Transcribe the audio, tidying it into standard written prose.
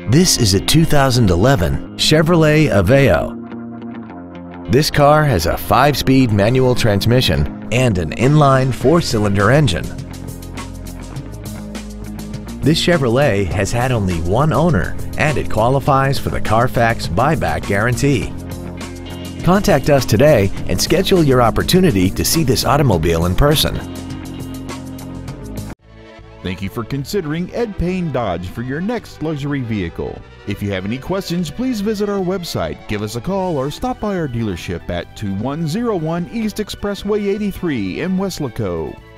This is a 2011 Chevrolet Aveo. This car has a 5-speed manual transmission and an inline 4-cylinder engine. This Chevrolet has had only one owner and it qualifies for the Carfax buyback guarantee. Contact us today and schedule your opportunity to see this automobile in person. Thank you for considering Payne Dodge for your next luxury vehicle. If you have any questions, please visit our website, give us a call, or stop by our dealership at 2101 East Expressway 83 in Weslaco.